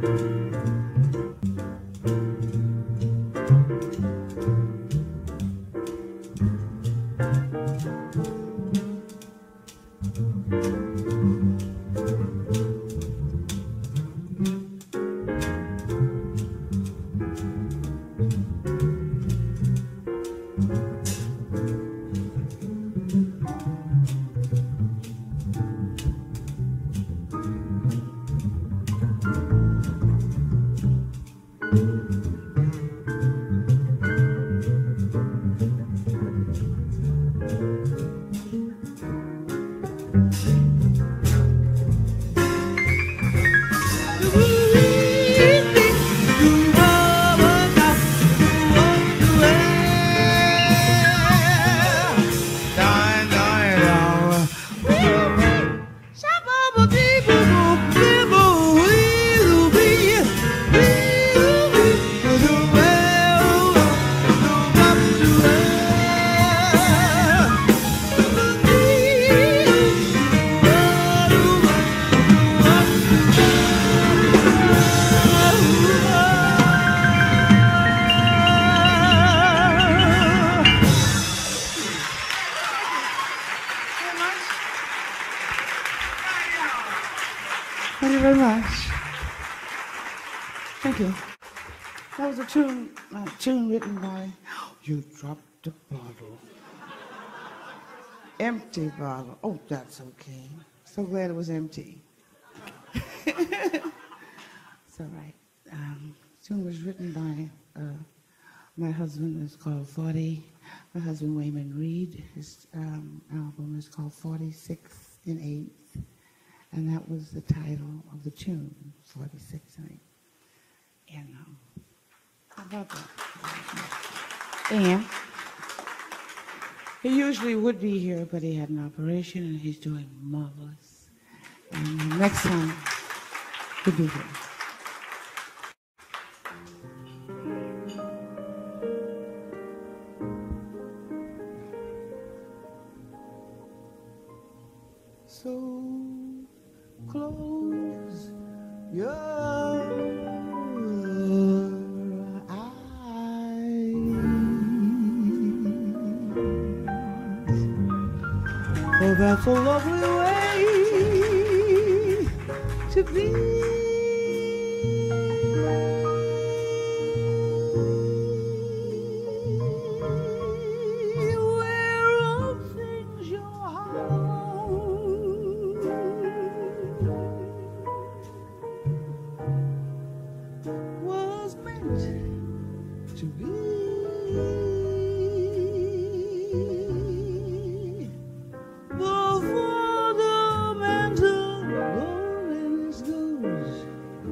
Thank you very much. Thank you. That was a tune written by, you dropped the bottle. Empty bottle. Oh, that's okay. So glad it was empty. It's all right. The tune was written by my husband. It's called 40. My husband, Wayman Reed. His album is called 46 and 8. And that was the title of the tune, 46 and 8. And how about that? And he usually would be here, but he had an operation, and he's doing marvelous. And next time, he'll be here. So close your eyes, oh, that's a lovely way to be. To be the fundamental loneliness goes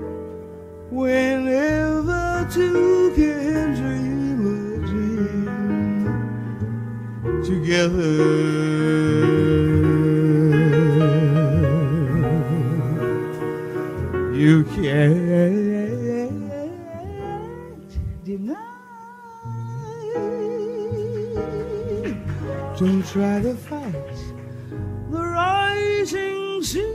whenever two can dream a dream together. You can't deny. Don't try to fight the rising sea.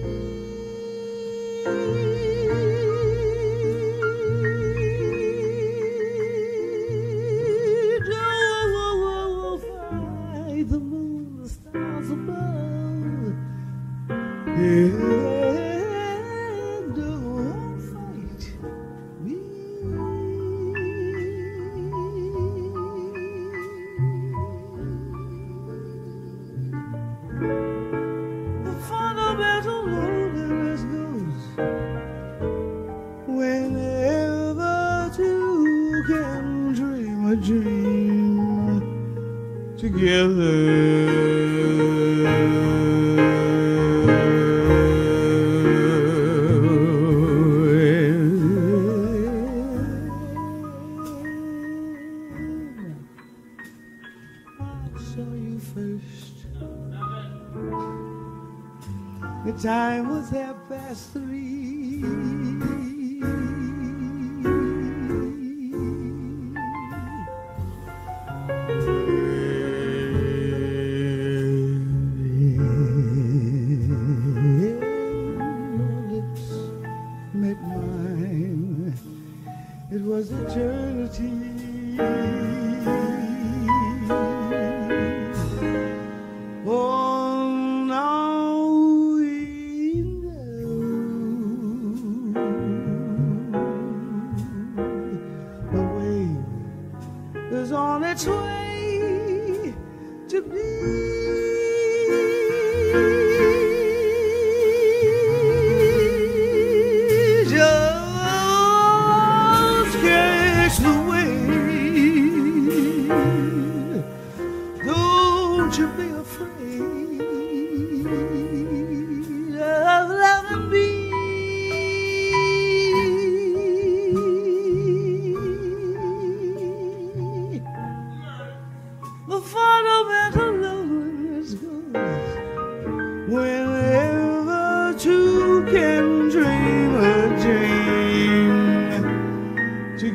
Don't fight the moon, the stars above. Yeah. Don't fight me. The fundamental loneliness goes whenever two can dream a dream together. The time was 3:30. Your lips met mine.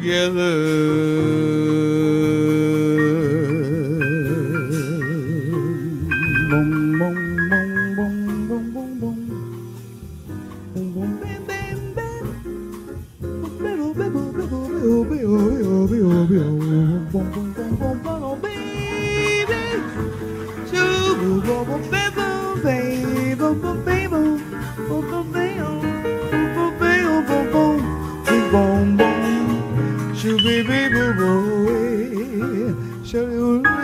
together. Boom, boom, boom, boom, boom, boom, boom. Boom, boom, bam, bam, bam. Boom, boom, boom, boom, boom, boom, boom, boom, baby. Shoo, boom, boom, boom, bam, boom, baby, boom, boom, baby, boom, boom, boom, baby, boom, boom, baby, boom, boom, boom, boom. Shoo, baby, boom, boom, shoo, boom, boom,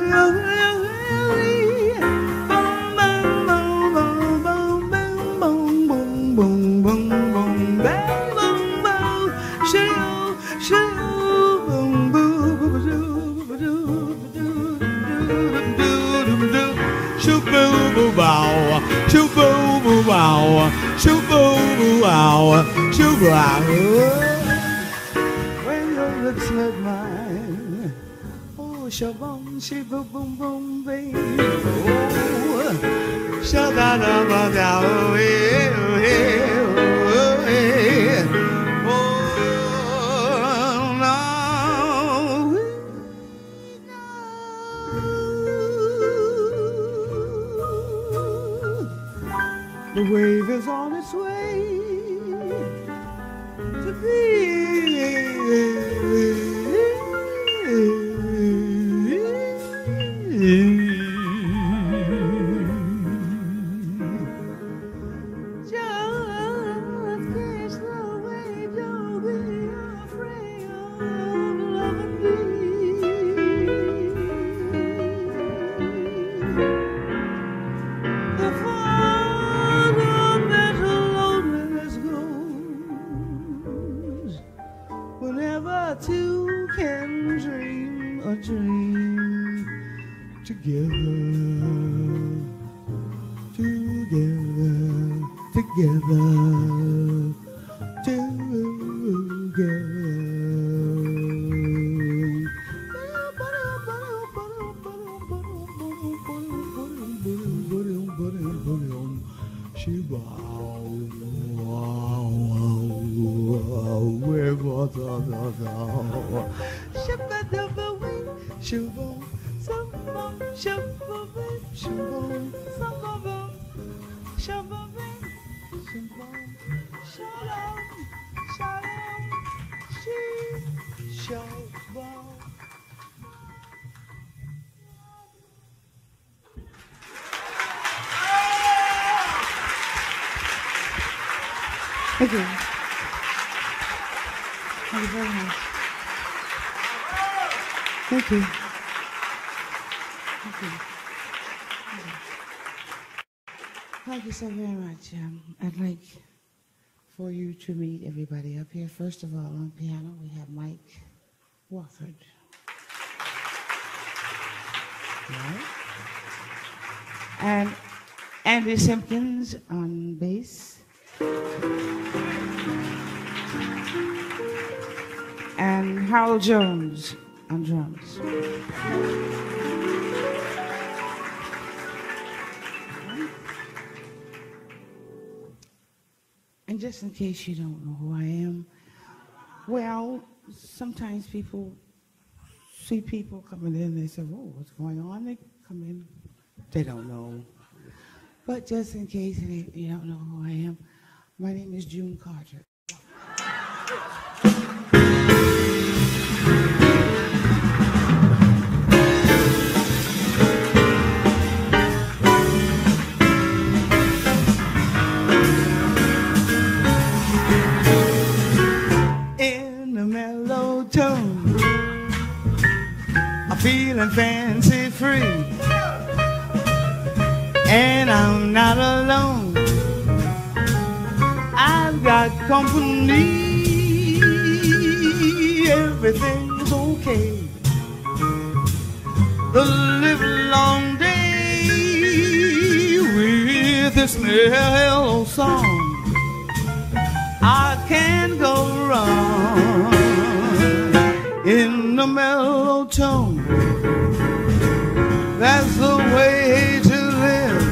when your lips met mine, oh, shabam, shiba, boom, boom, baby, oh, sha-da-da-ba-da, oh, yeah, oh, yeah, oh, yeah, oh, no, the wave is on its way to be. Just catch the wave, don't be afraid of loving me. The fundamental loneliness goes whenever two can dream a dream together, together, together, Thank you. Thank you very much. Thank you. Thank you. Thank you so very much. I'd like for you to meet everybody up here. First of all, on piano, we have Mike Wofford. Right. And Andy Simpkins on bass. And Harold Jones on drums. And just in case you don't know who I am, well, sometimes people see people coming in, they say, "Whoa, what's going on?" They come in, they don't know. But just in case you don't know who I am, my name is June Carter. Feeling fancy free, and I'm not alone. I've got company, everything's okay. The livelong day with this mellow song, I can't go wrong. In the mellow tone, that's the way to live.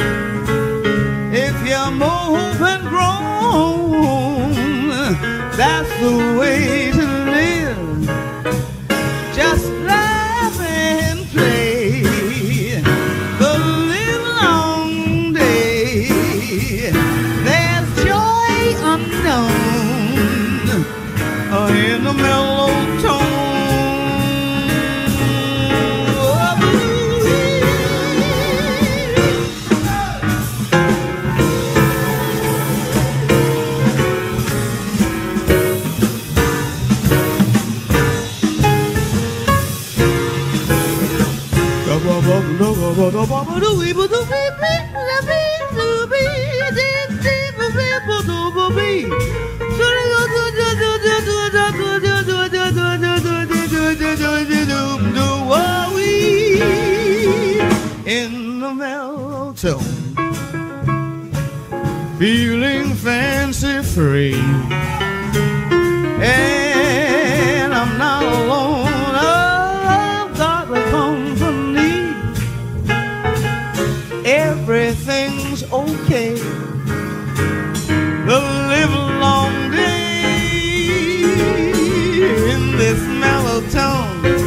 If you're move and grown, that's the way to live. feeling fancy free. And I'm not alone, I've got the company. Everything's okay. The livelong day in this mellow tone.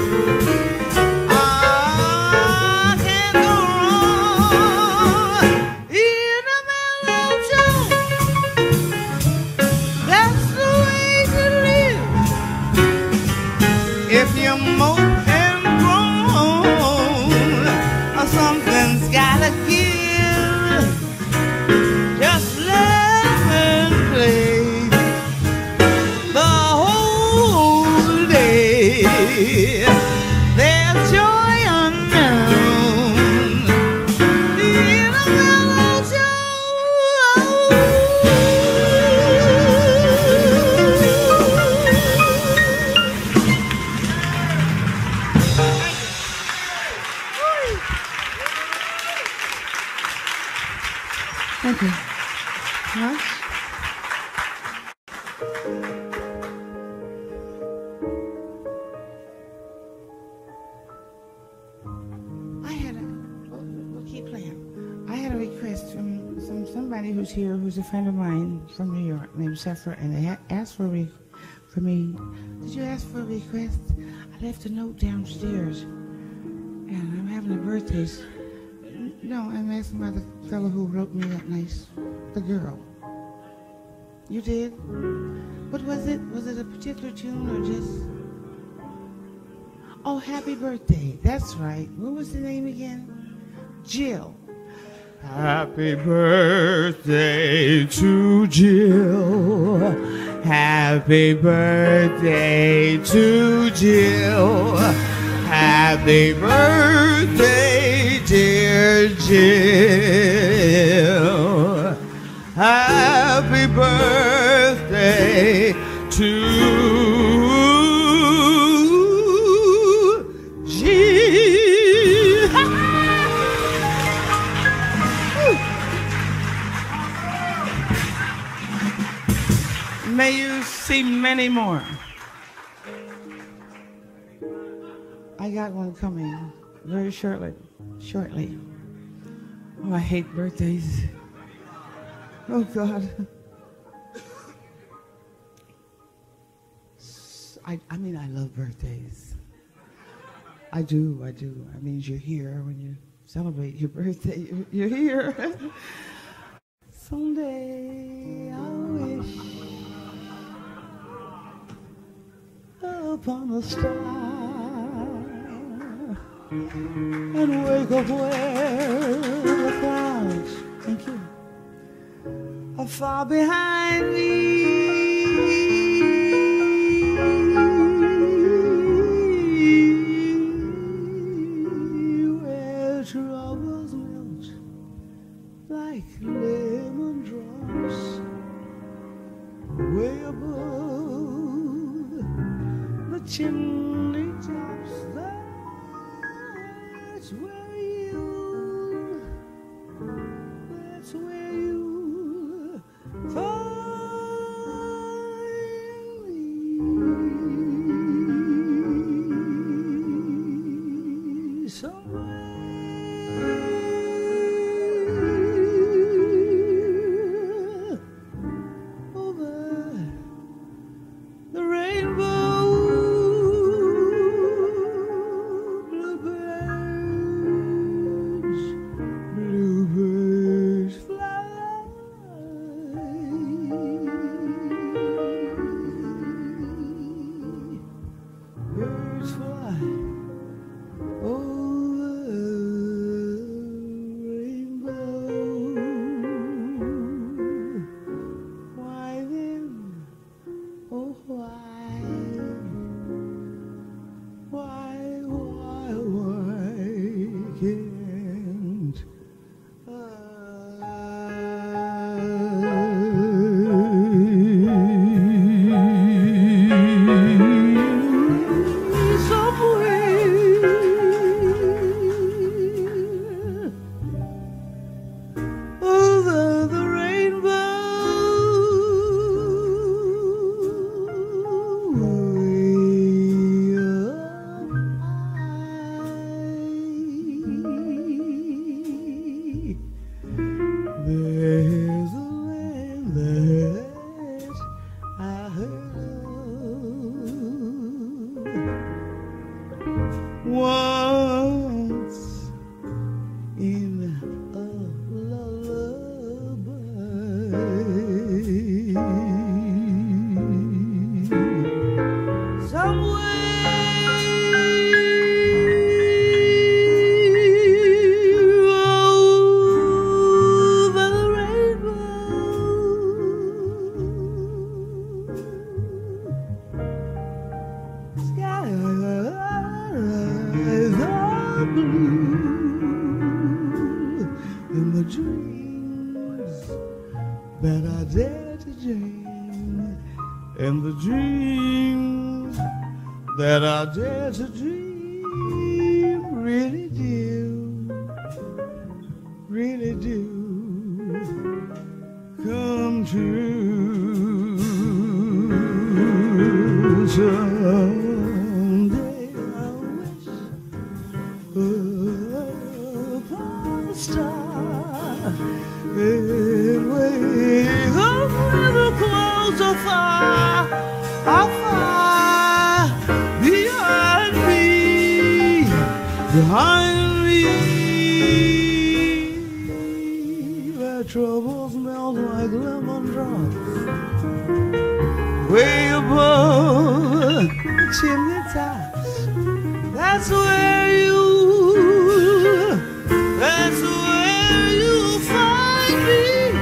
There's joy unknown in a mellow tone. Thank you. Huh? Somebody who's here, who's a friend of mine from New York, named Sephora, and they asked for me. Did you ask for a request? I left a note downstairs, and I'm having a birthday. No, I'm asking about the fellow who wrote me that nice, the girl. You did? What was it? Was it a particular tune or just? Oh, happy birthday. That's right. What was the name again? Jill. Happy birthday to Jill. Happy birthday to Jill. Happy birthday, dear Jill. Happy birthday to May you see many more. I got one coming very shortly. Oh, I hate birthdays. Oh, God. I mean, I love birthdays. I do. That means you're here when you celebrate your birthday. You're here. Someday I wish upon a star and wake up where the clouds, thank you, are far behind me, where troubles melt like lemon drops way above the chimney tops. That's where you find me somewhere over the rainbow. Bluebird that I dare to dream, and the dreams that I dare to dream really do come true. Someday I wish upon a star and wake up with the clouds how far behind me, where troubles melt like lemon drops, way above the chimney tops. That's where you find me,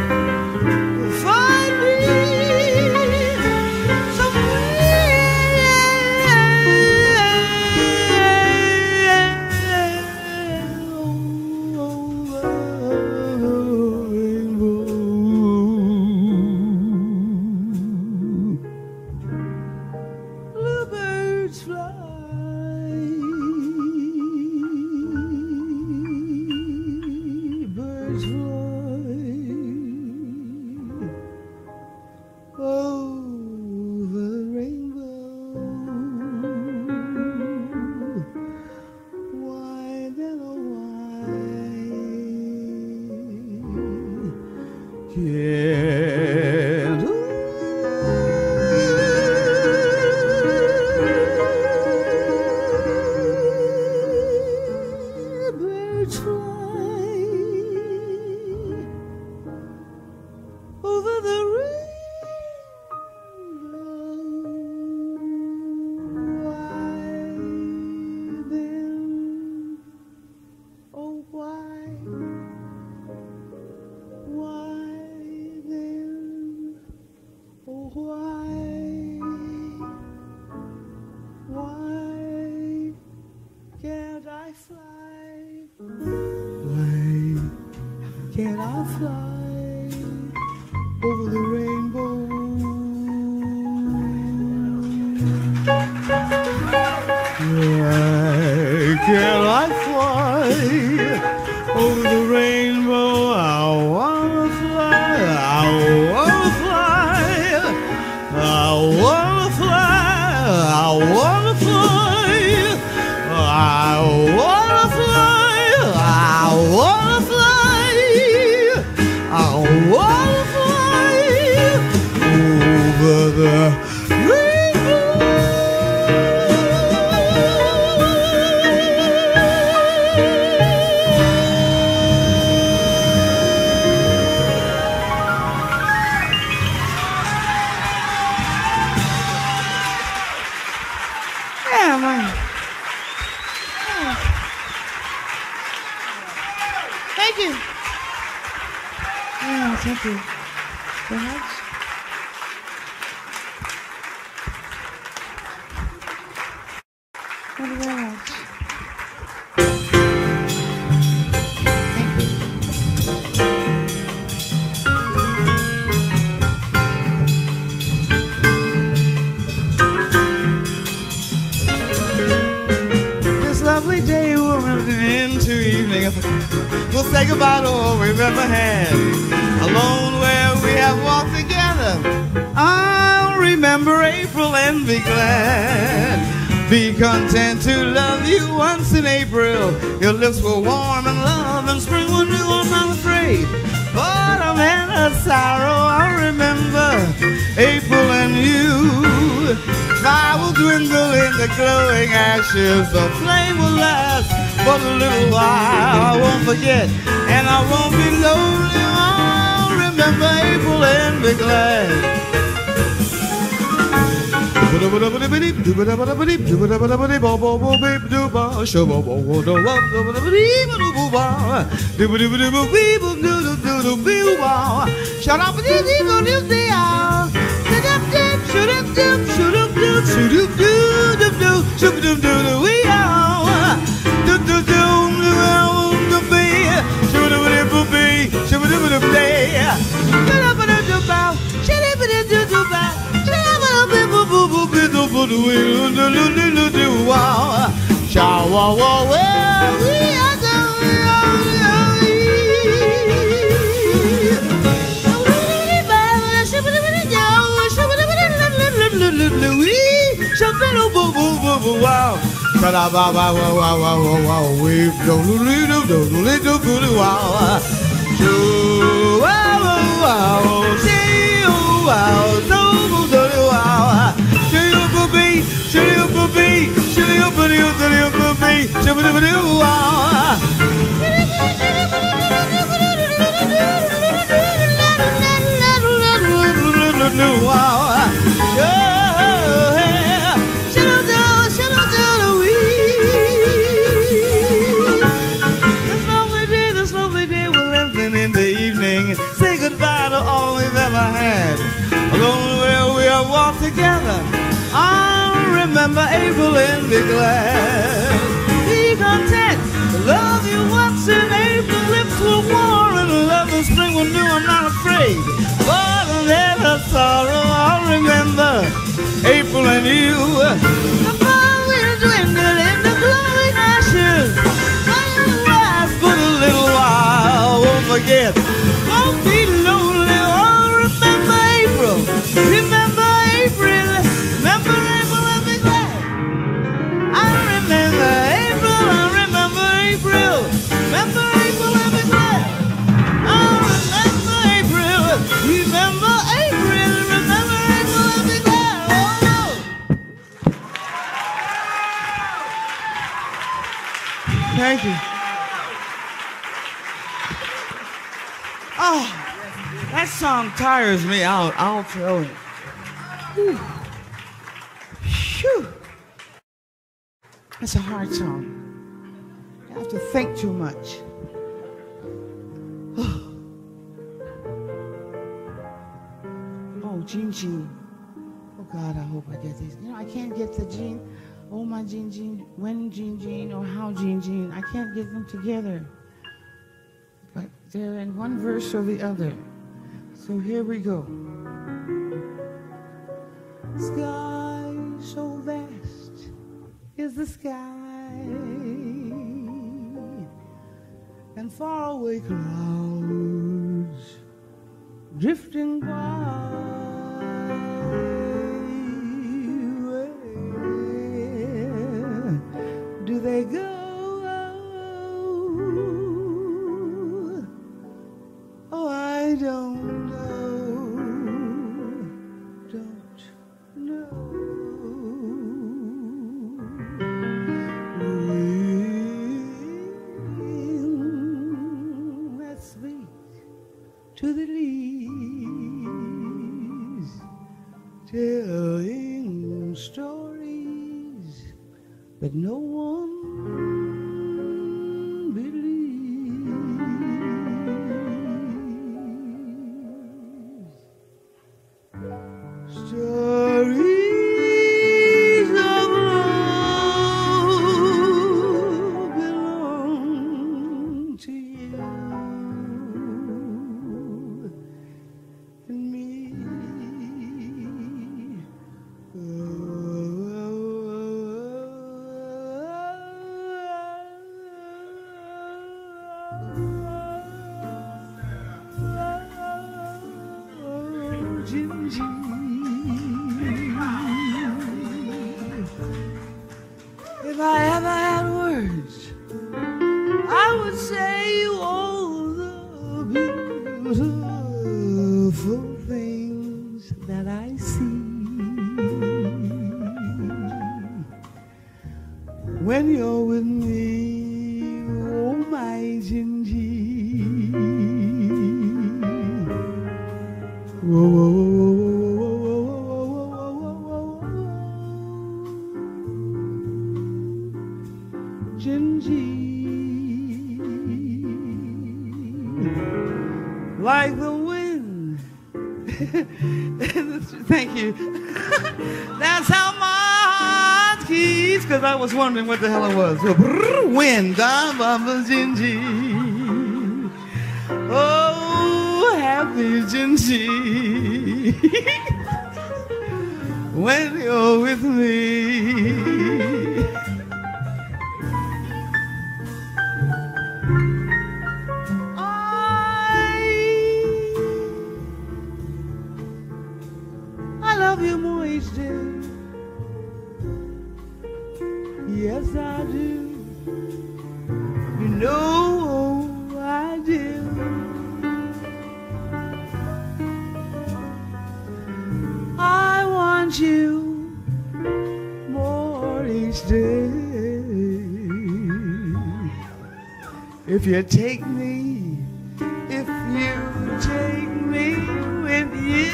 birds fly over the rainbow. Why then, oh why then, oh why can't I fly? Why can't I fly over the rainbow? Why can't I fly over the rainbow? I wanna fly, I wanna fly, I wanna fly, I wanna fly, I wanna fly, I wanna fly, I wanna fly over the yeah, man. Yeah. Thank you. Yeah, thank you so much. Thank you very much. Thank you. This lovely day will melt into evening. We'll say goodbye to all we've ever had. Alone where we have walked together, I'll remember April and be glad. Be content to love you once in April. Your lips were warm and love, and spring was new, I'm not afraid. Autumn and a sorrow, I'll remember April and you. Fire will dwindle in the glowing ashes, the flame will last for a little while. I won't forget, and I won't be lonely. I'll remember April and be glad. Shut up, wow. Cha wow wow well we are wow. Wow, wow, wow, wow, wow, wow, wow, we don't wow. Wow, wow, see you, wow, so wow. See you, baby, see you, baby, see you, baby, see you, baby, see you, wow. Wow. Say goodbye to all we've ever had. Alone where we have walked together, I'll remember April and be glad. Be content to love you once in April. Lips were warm and love in spring when new. I'm not afraid, but I'll never sorrow. I'll remember April and you. The fire will dwindle in the glowing ashes. I'll last but a little while. Won't forget. Won't be lonely. Oh, remember April. Remember April. Remember April and be glad. I remember April. I remember April. Remember April and be glad. I remember April. Remember April. Remember April and be glad. Oh, no. Thank you. Oh, that song tires me out. I'll tell you. Whew. Phew. That's a hard song. You have to think too much. Oh, Jean Jean. Oh, God, I hope I get these. You know, I can't get the Jean. Oh, my Jean Jean. When Jean Jean or how Jean Jean. I can't get them together. But they're in one verse or the other. So here we go. Sky so vast is the sky, and faraway clouds drifting by. Where do they go? I don't know. Let's speak to the leaves, telling stories that no one stories of love belong to you and me. Jim Jim. If I ever had words, I would say all the beautiful things that I see when you're with me, oh my Gingy. Whoa, whoa, whoa. Like the wind. Thank you. That's how my heart keeps, because I was wondering what the hell it was. Wind. Oh, happy Gingy. when you're with me. I love you more each day. Yes, I do. You know I do. I want you more each day. If you take me, if you take me with you.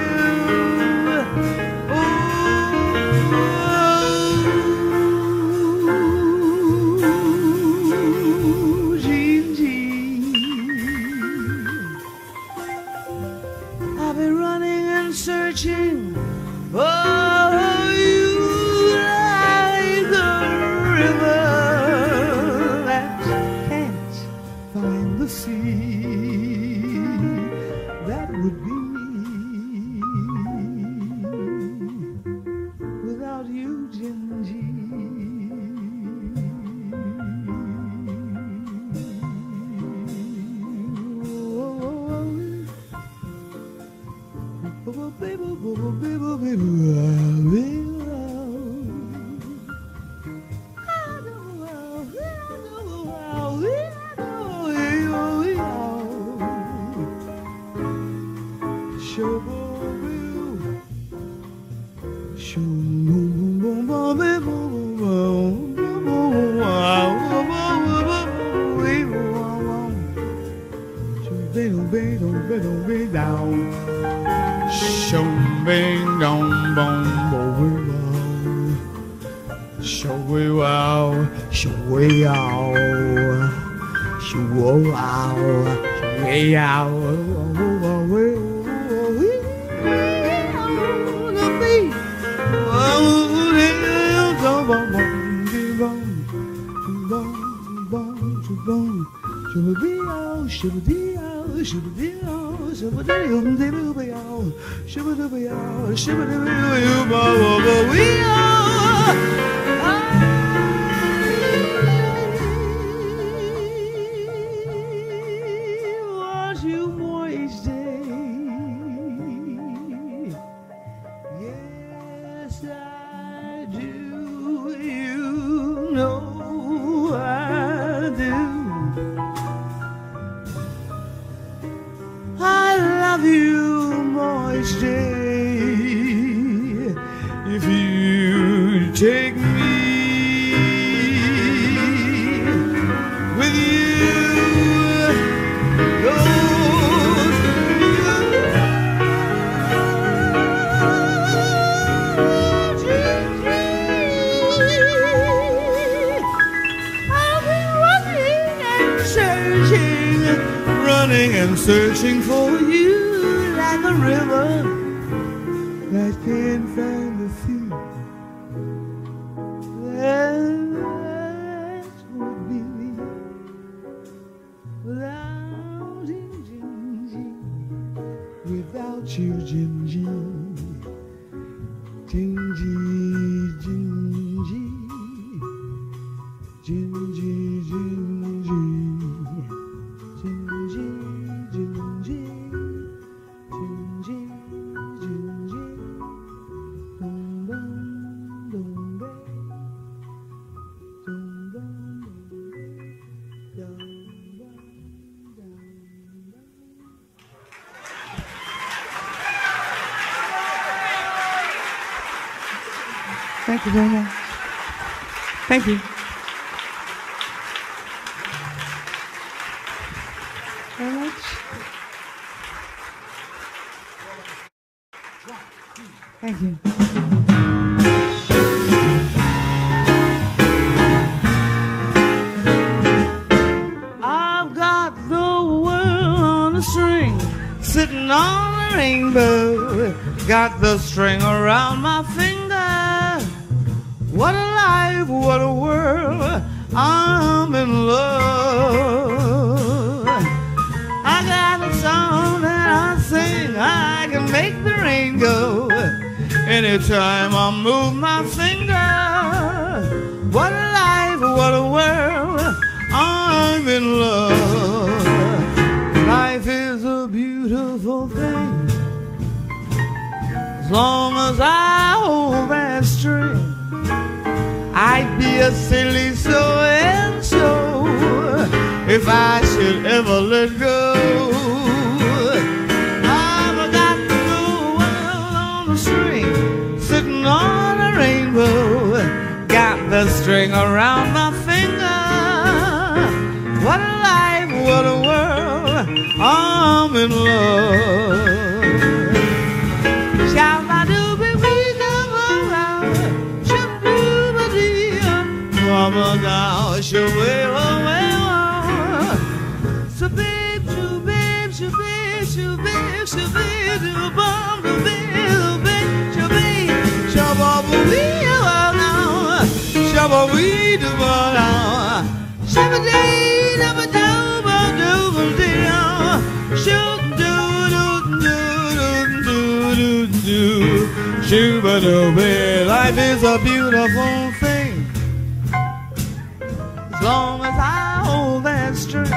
Searching for you like the river that can't find the sea. That would be me without you, Gingy. Searching for you like a river that can't find the sea. That's what we need without you, Gingy. Without you, Gingy. Gingy, Gingy. Gingy, Gingy. Gingy. Thank you very much. Thank you. Very much. Thank you. I've got the world on a string, sitting on a rainbow. Got the string around my finger. What a life, what a world, I'm in love. I got a song that I sing, I can make the rain go anytime I move my finger. What a life, what a world, I'm in love. Life is a beautiful thing, as long as I hold that string. I'd be a silly so-and-so if I should ever let go. I've got the whole world on a string, sitting on a rainbow, got the string around my finger. What a life, what a world, I'm in love. Mama now, so babe, so babe, so babe, so babe, so babe, so bum, so babe, so babe, so baba we now, so baba we do now, so day, never do, life is a beautiful thing, as long as I hold that string.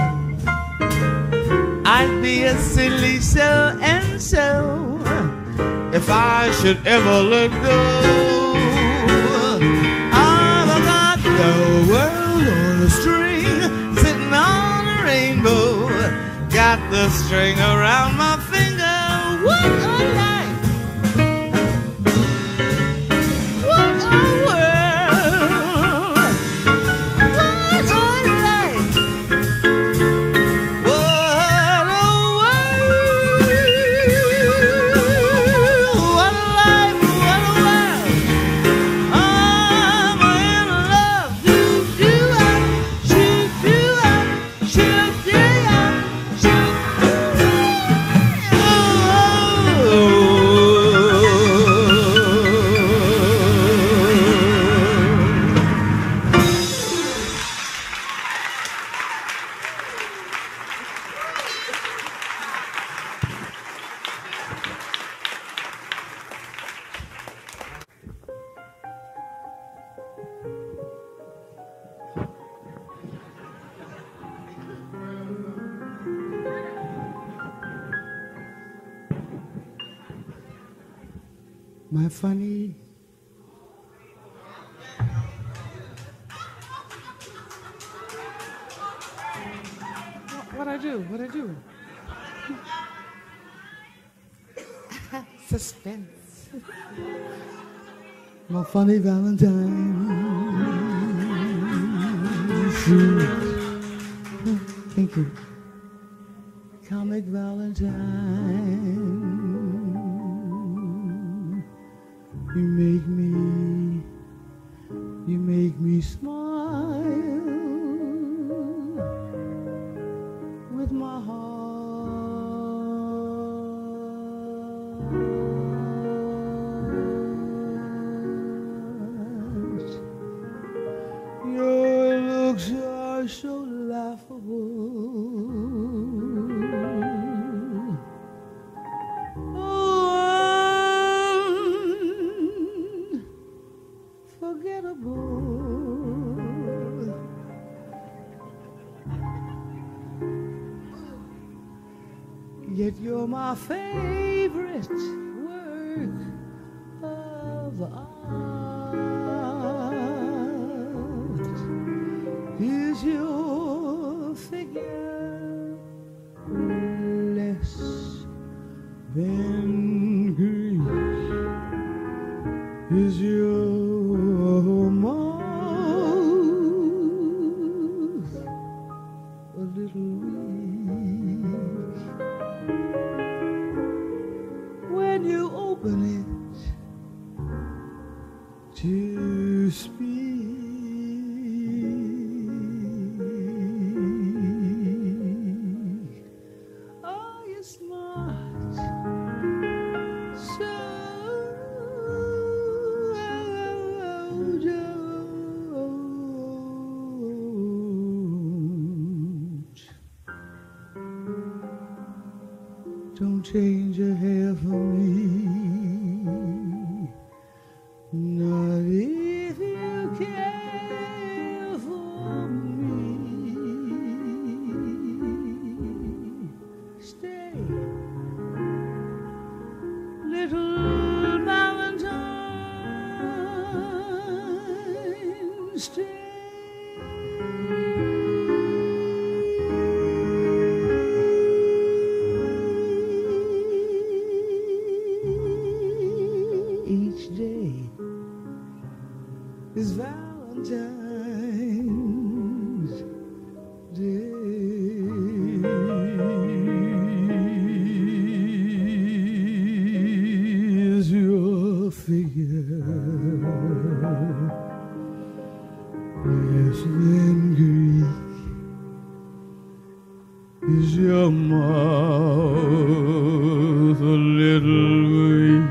I'd be a silly so-and-so if I should ever let go. I've got the world on a string, sitting on a rainbow, got the string around my finger. What a life! My funny what I do? Suspense. My funny Valentine. Thank you. Comic Valentine. You make me smile with my heart. Your looks are so laughable. Yet you're my favorite work of art. Is your figure less than Greek? Is your mouth a little weak? When you open it to speak, are you smart? So don't change your hair for me. little Valentine's Day. Each day is Valentine's Day. Is your figure less than Greek? Is your mouth a little weak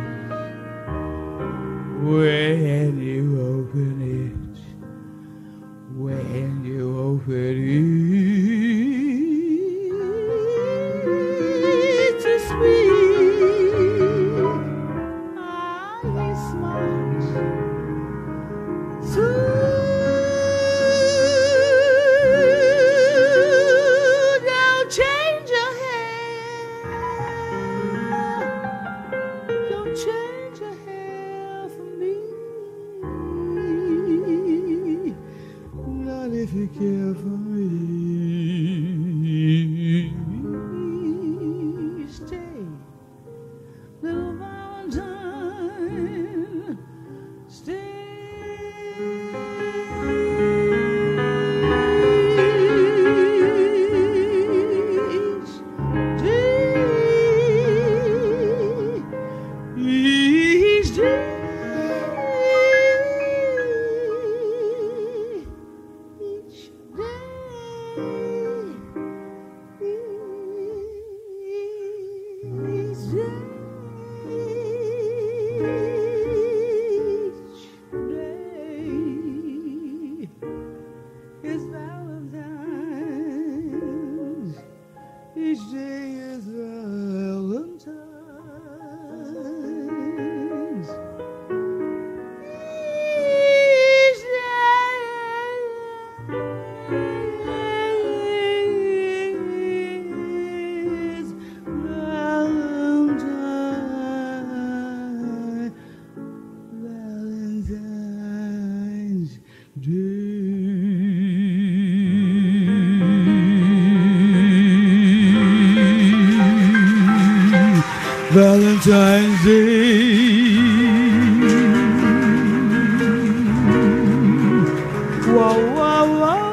when you open it? When you open it, it's sweet. Eyes smart, sweet. Don't change your hair. Don't change your hair for me. Not if you care for me. Stay, little Valentine. Stay. Each day. Is Valentine's. Each day is Valentine's. Each day is Valentine's Day. Valentine's Day. Wow, wow, wow.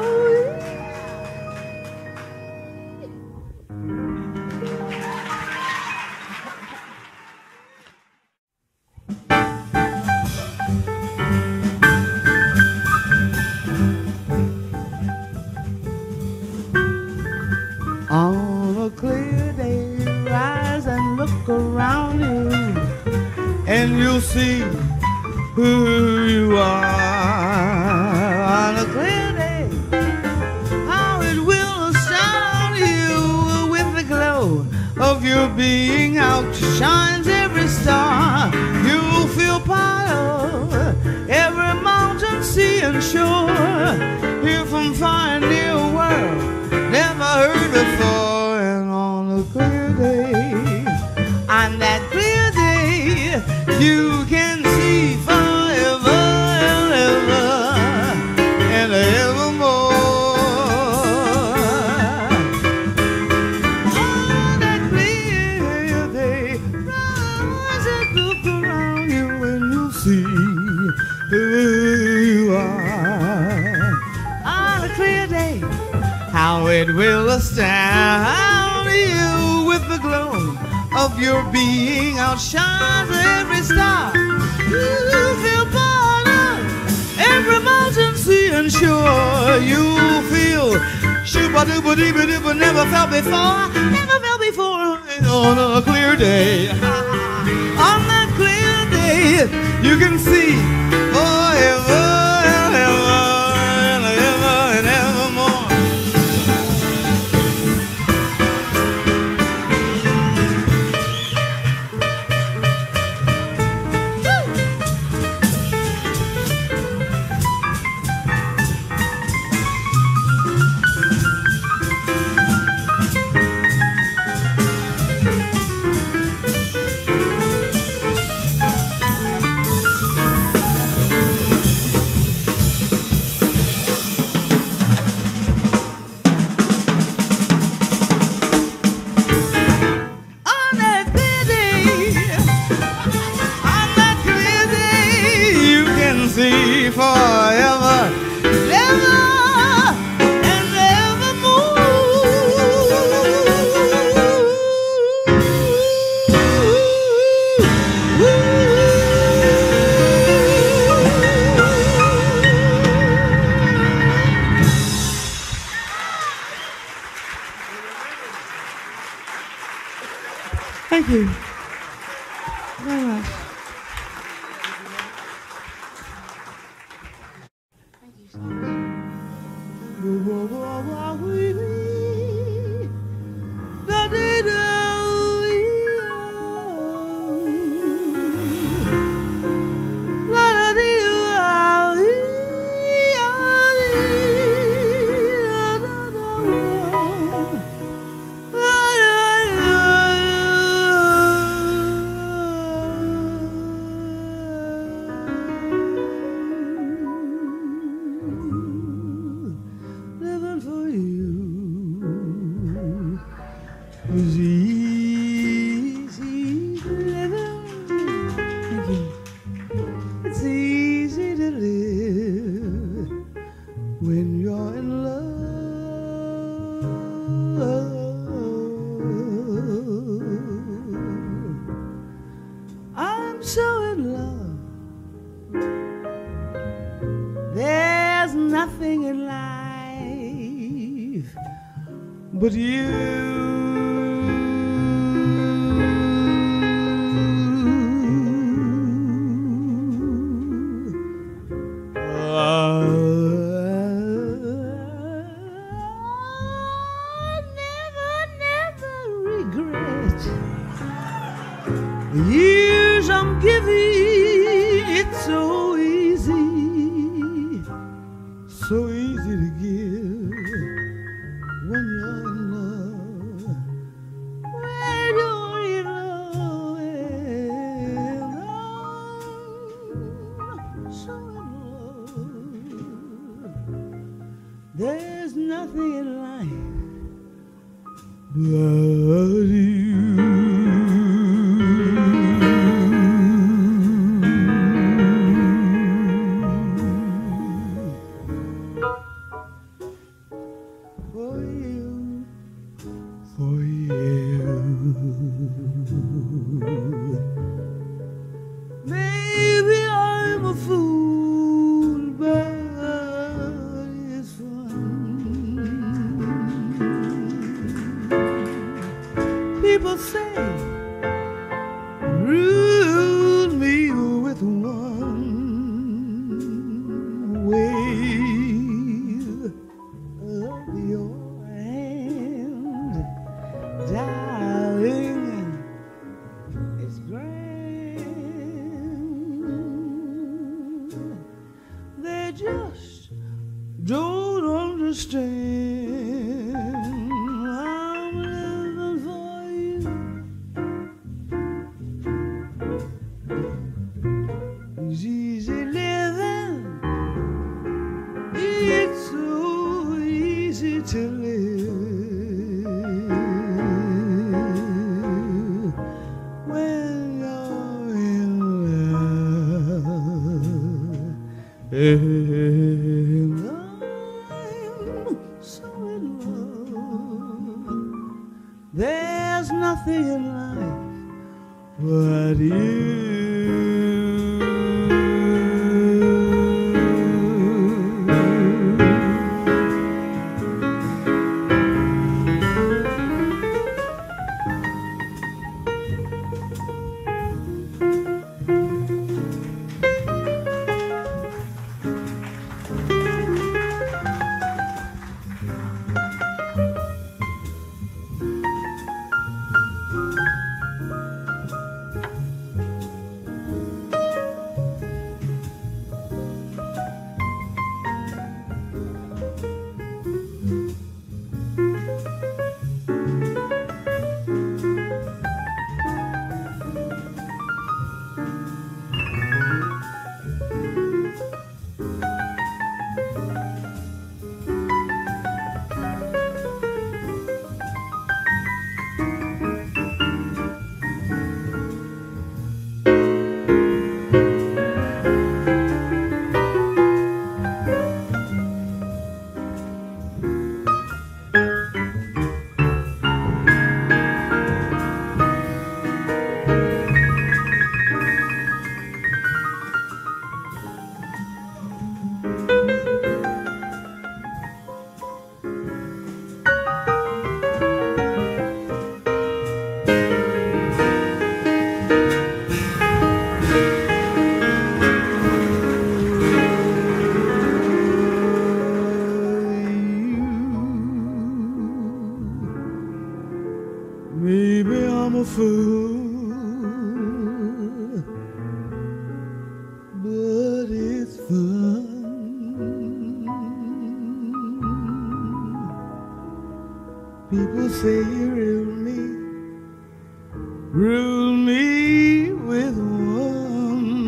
On a clear day, rise and look around you, and you'll see who you are. On a clear day, how it will astound you with the glow of your being outshines every star. You'll feel part of every mountain, sea, and shore. Here from far and near world, never heard before. And on a clear day, on that clear day, you can see forever and ever and evermore. On that clear day, rise and look around you and you'll see who you are. On a clear day, how it will astound you with the glow of your being outshines every star. You feel part of every mountain, sea, and shore. You feel shooba-dooba-dee-ba-dooba, never felt before, never felt before. On a clear day, on that clear day, you can see forever and ever and ever and evermore. forever, ever and Thank you very much. Thank you so living for you is easy living. Thank you. It's easy to live when you're in love. I'm so in love. There's nothing in life but you. Never regret the years I'm giving. It's so easy to give when you're in love. When you're in love, and I'm so in love. There's nothing in life but you. For you. Maybe I'm a fool, but it's fun. People say, rule me with one wave of your hand, darling, it's grand. They just don't understand. I'm living for you. It's easy living. It's so easy to live when you're in love. And I'm so in love. There's nothing in life but you. say you rule me with one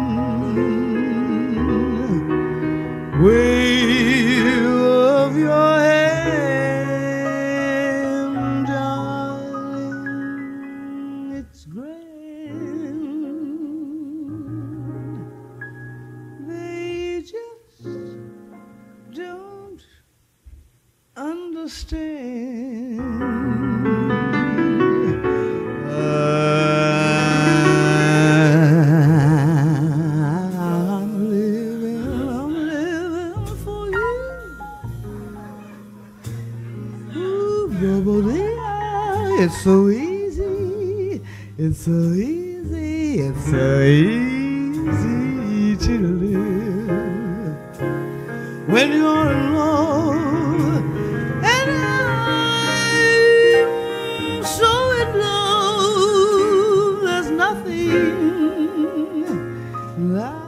wave of your hand, darling. It's grand. They just don't understand. I'm living for you. Ooh, it's so easy, it's so easy, it's so easy to live when you're in love. And I'm so in love, there's nothing like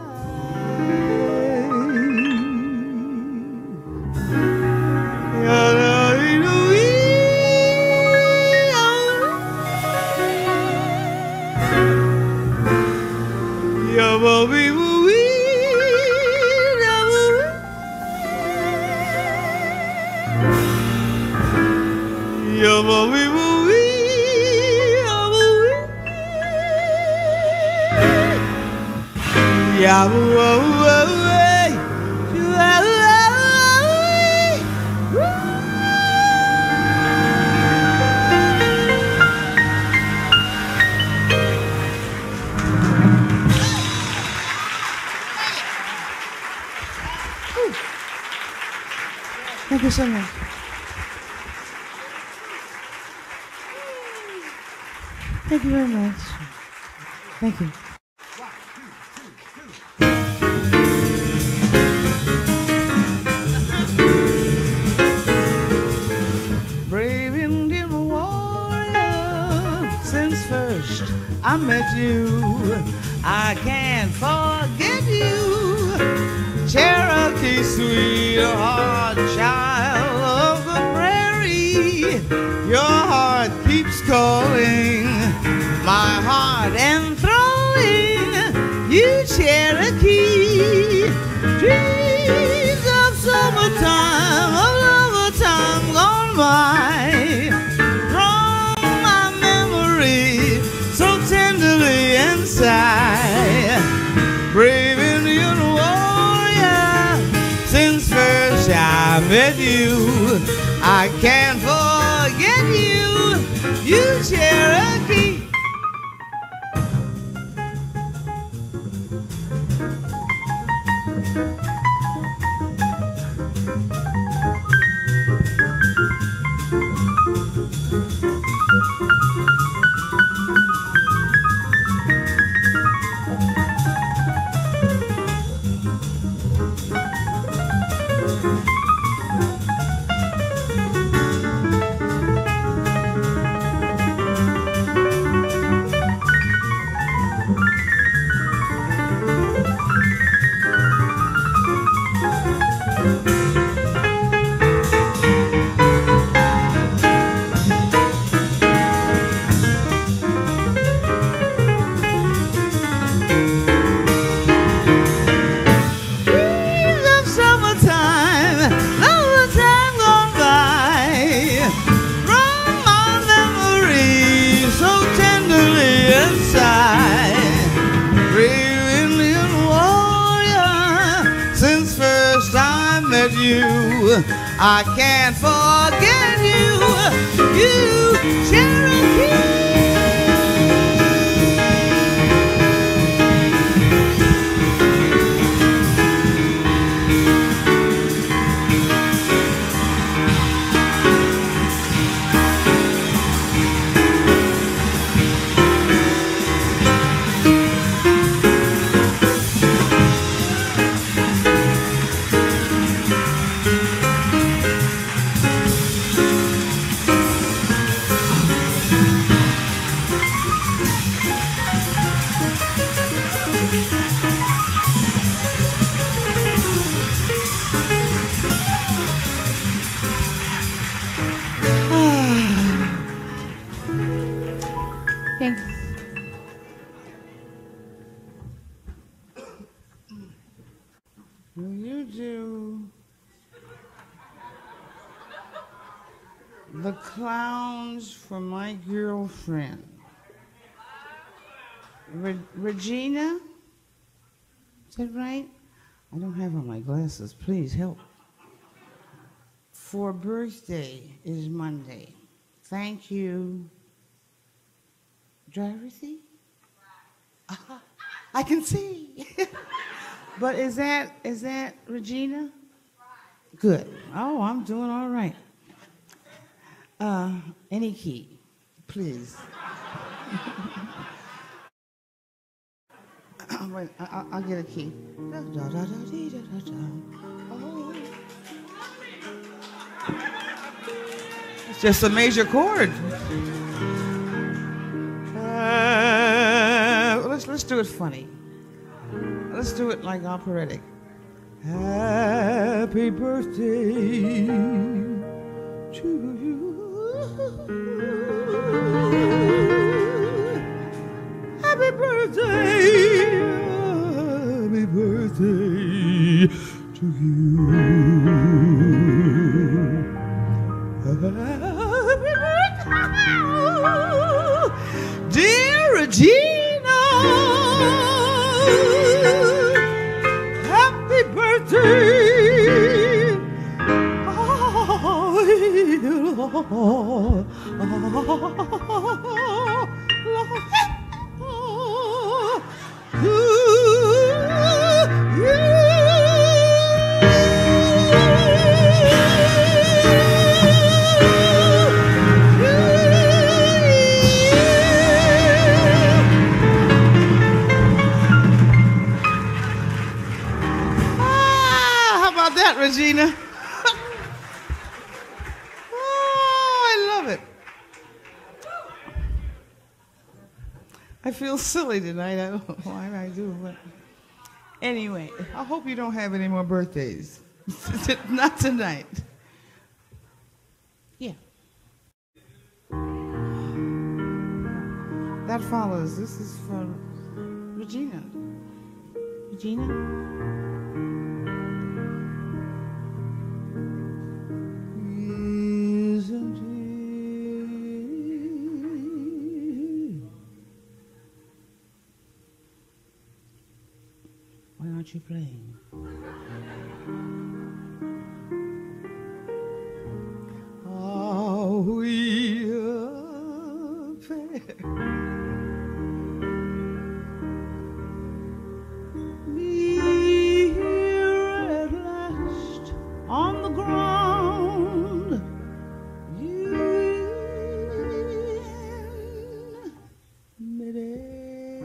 Thank you so much. Thank you very much. Thank you. Brave Indian warrior, since first I met you, I can't forget you. Cherokee sweetheart, child of the prairie, your heart keeps calling, my heart enthralling, you Cherokee. Dreams of summertime, of lover time gone by, from my memory so tenderly inside. Brave Indian warrior, since first I met you, I can't forget you, you Cherokee. I can't forget you, you Cherokee. do the clowns for my girlfriend. Regina? Is that right? I don't have on my glasses. Please help. For birthday is Monday. Thank you. Driver seat? I can see. But is that Regina? Good. Oh, I'm doing all right. Any key, please. Wait, I'll get a key. Oh. It's just a major chord. Let's do it funny. Let's do it like operatic. Happy birthday to you. Happy birthday. Happy birthday to you. Happy birthday, dear Regina. Happy birthday. How about that, Regina? I feel silly tonight. I don't know why I do, but anyway, I hope you don't have any more birthdays. Not tonight. Yeah. That follows. This is for Regina. Regina? Isn't it? Why aren't you playing? Are we fair? Here at last on the ground, you in midair.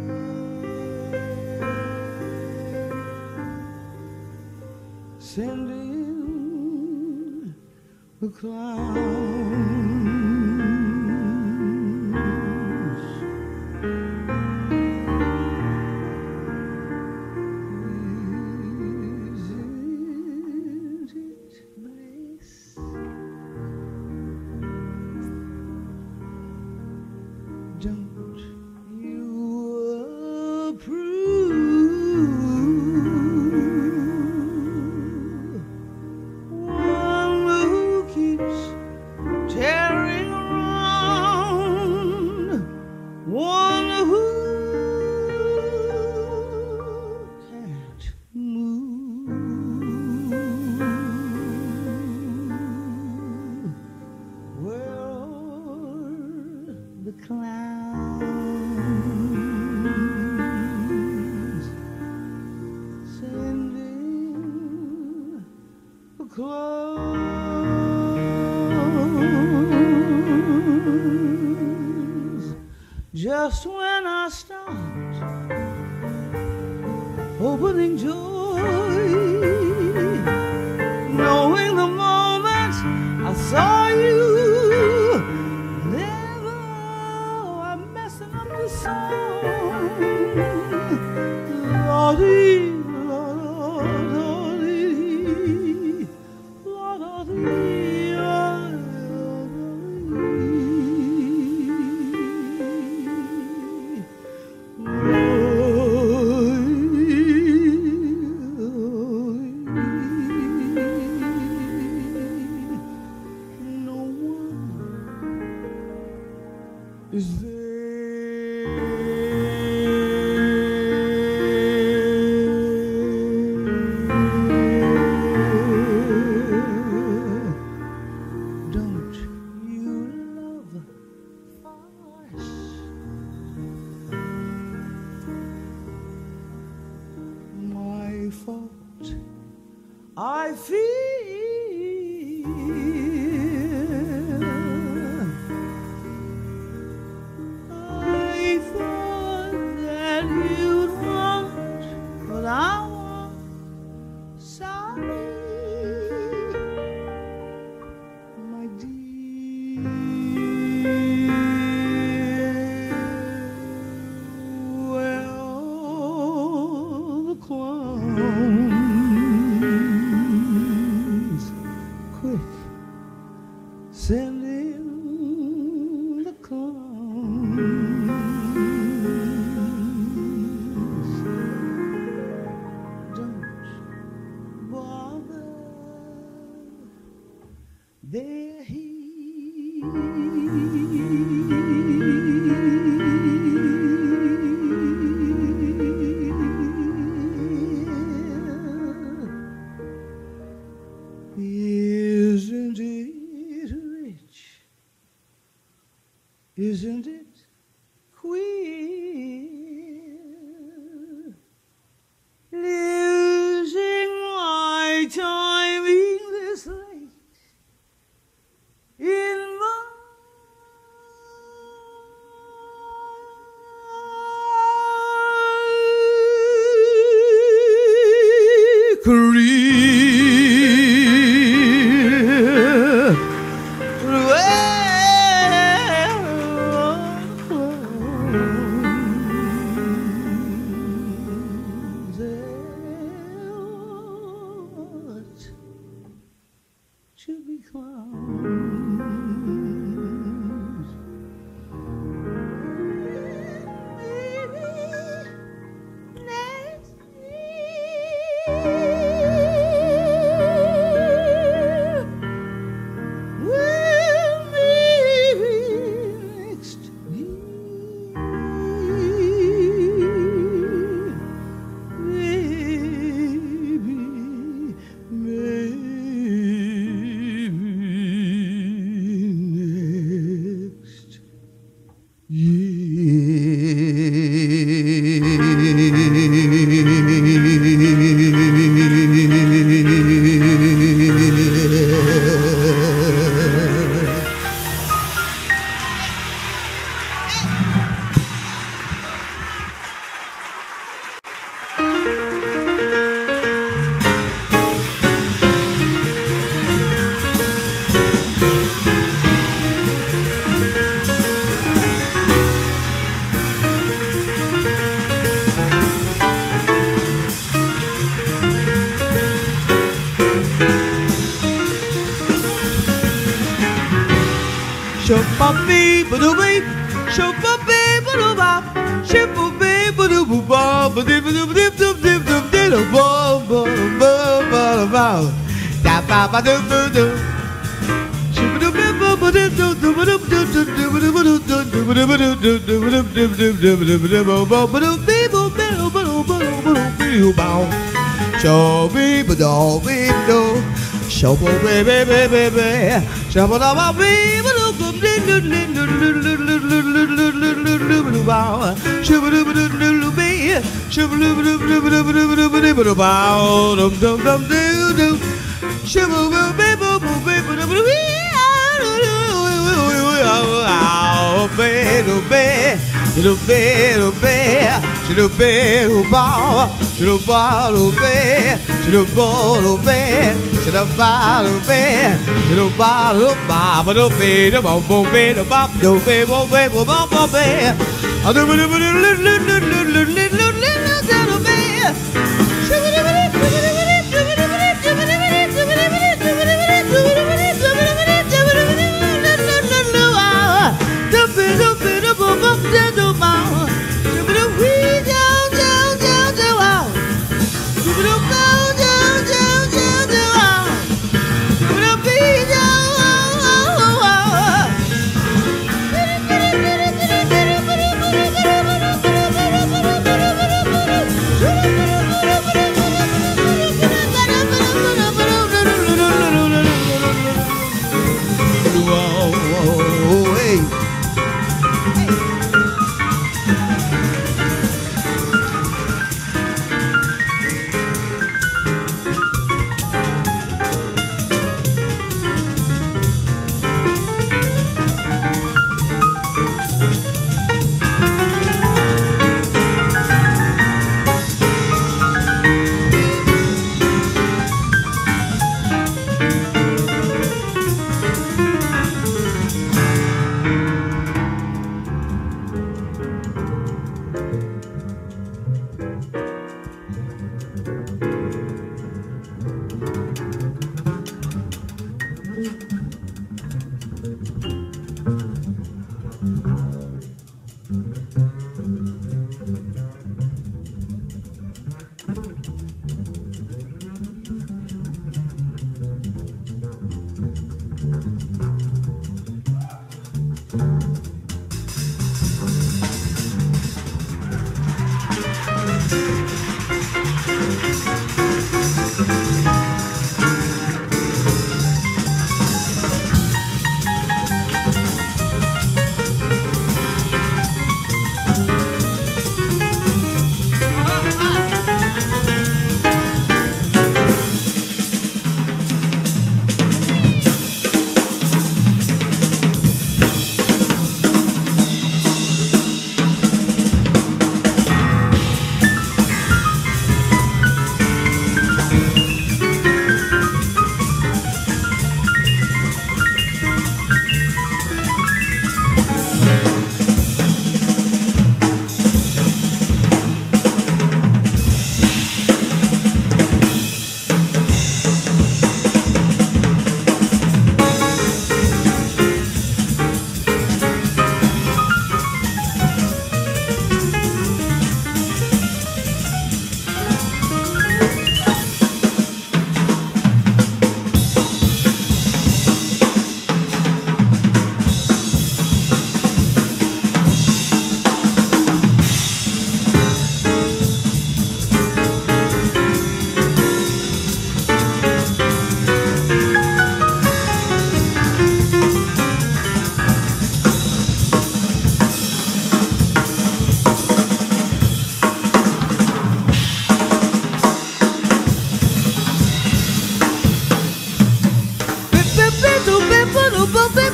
Sending the clowns. Isn't it bliss? Don't you approve? One who keeps tearing around, one who can't move. Where are the clowns? Sending the clowns. Just when I start opening joy, knowing the moment I saw you, never I'm messing up the song. Lordy, Lordy, Lordy. fault. I feel I thought that you'd want what I want. Sorry, my dear. Well, the clones, quick, send in the clones. Don't bother, they're Isn't it rich? Isn't it queer? Losing my timing this late in my career. To be clowns. Maybe next year. Well, maybe next year.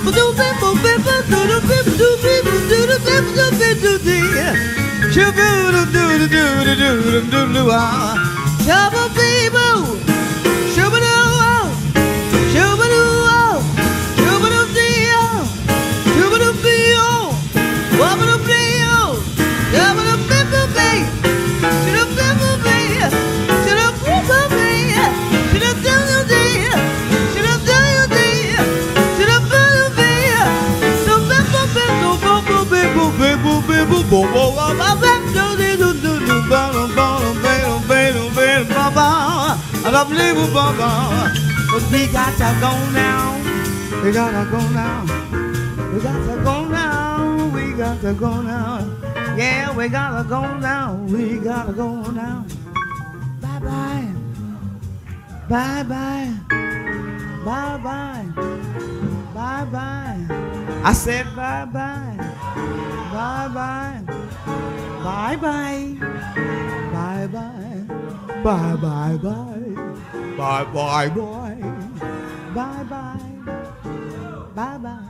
But we got to go now. We gotta go now. We got to go now. We got to go now. Yeah, we gotta go now. We gotta go now. Bye bye. Bye bye. Bye bye. Bye bye. I said bye bye. Bye bye. Bye bye. Bye bye. Bye bye bye. Bye bye bye. Bye bye. Bye bye.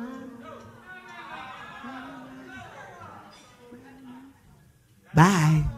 Bye.